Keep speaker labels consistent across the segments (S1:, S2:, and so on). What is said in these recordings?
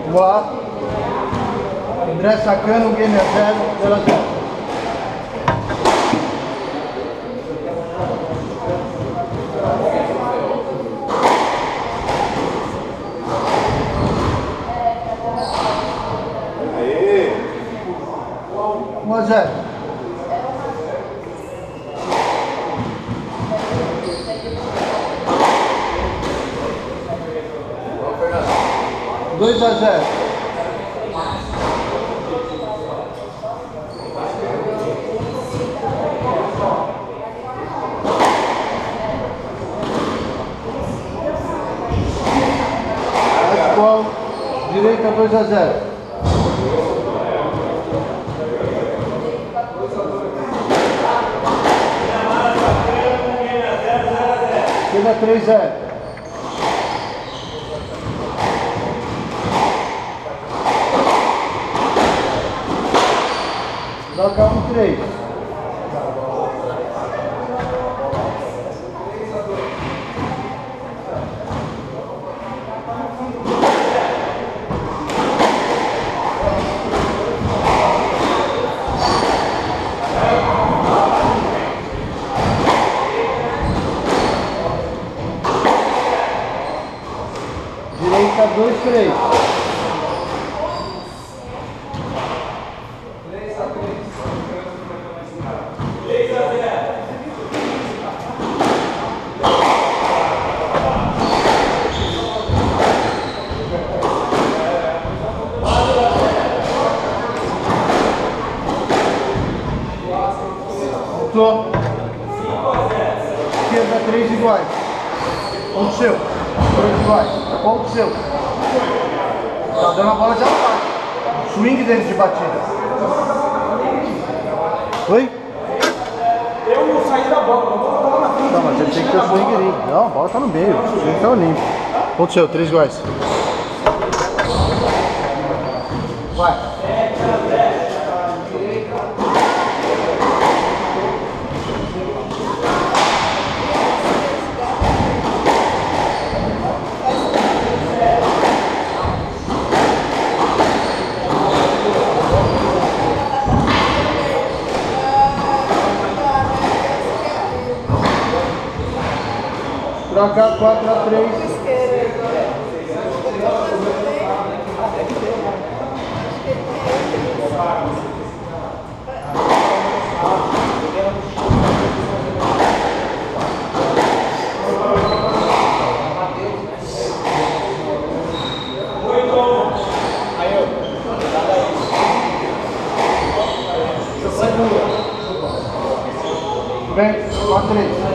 S1: Vamos lá. André sacando, o game é 0, 0 a 0.
S2: Aê!
S1: 1 a 0. Dois a 0. Atual, direita 2 a 0. Esquerda 3 a 0. Troca 1 3. Direita 2 3. Esquerda 3 iguais. Ponto seu. 2 iguais. Ponto seu. Tá dando a bola de ataque. Swing dentro de batida. Oi?
S2: Eu saí da bola, não vou bola na frente.
S1: Não, mas ele tem que ter o swing ali. Não, a bola tá no meio. O swing tá limpo. Ponto seu, 3 iguais. Vai. Troca 4 a 3. Vem, 4 a 3.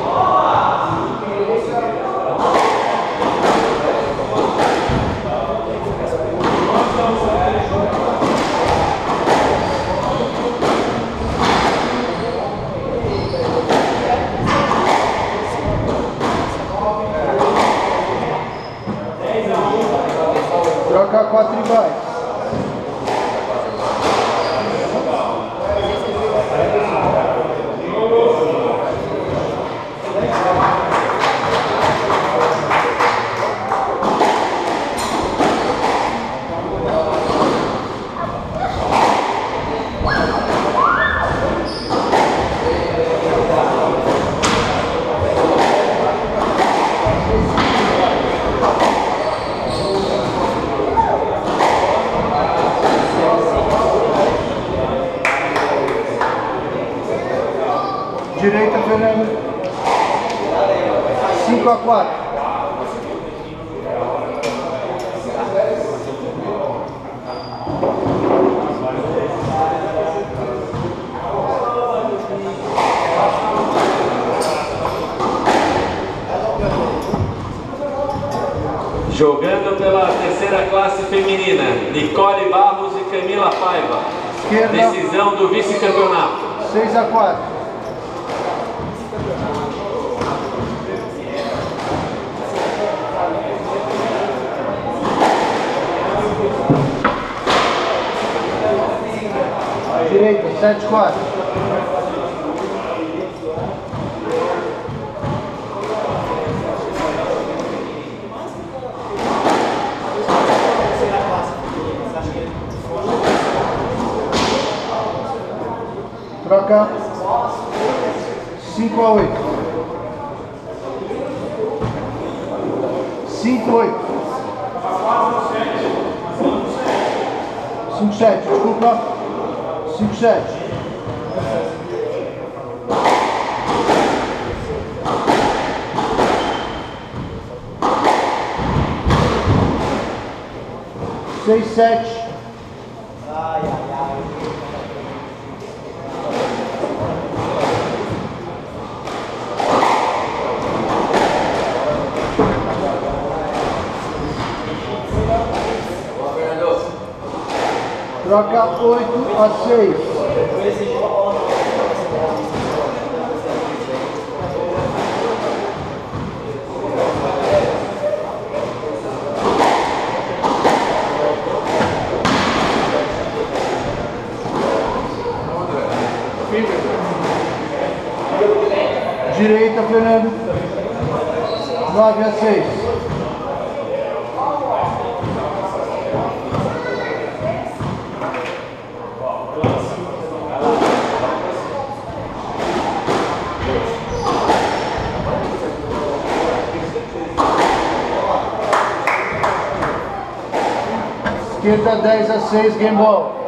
S1: Troca 4 iguais. Direita, Fernando. 5 a 4.
S3: Jogando pela terceira classe feminina, Nicole Barros e Camila Paiva.
S1: Esquerda.
S3: Decisão do vice-campeonato.
S1: 6 a 4. Direita, 7 a 4. Troca. 5 a 8. 5 8. 5 7, desculpa. 5 7. Seis, 7. Troca 8 a 6. Direita, Fernando. 9 a 6. Esquerda 10 a 6, game ball.